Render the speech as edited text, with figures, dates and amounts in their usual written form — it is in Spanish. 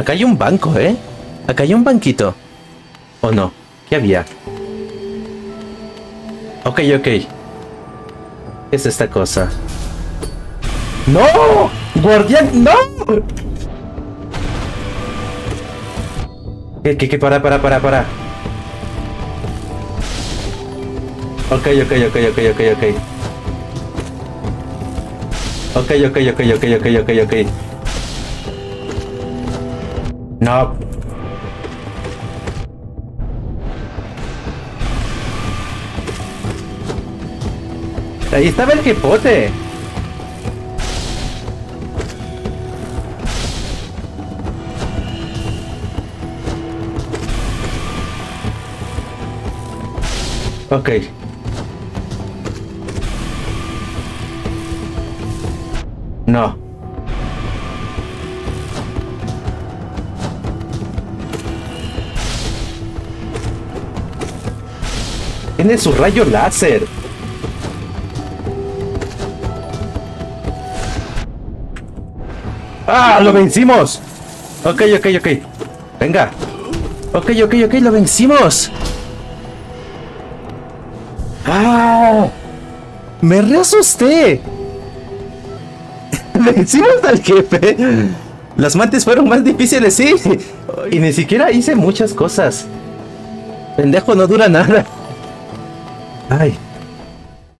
Acá hay un banco, ¿eh? Acá hay un banquito. ¿O no? ¿Qué había? Ok, ok. ¿Qué es esta cosa? ¡No! ¡Guardián! ¡No! ¿Qué? Para. Ok. Ok. No. Ahí estaba el jepote. Ok. No. Tiene su rayo láser. ¡Ah! ¡Lo vencimos! Ok. Venga. Ok, lo vencimos. ¡Ah! Me reasusté. Vencimos al jefe. Las mantis fueron más difíciles, sí. Y ni siquiera hice muchas cosas. Pendejo no dura nada. Ay.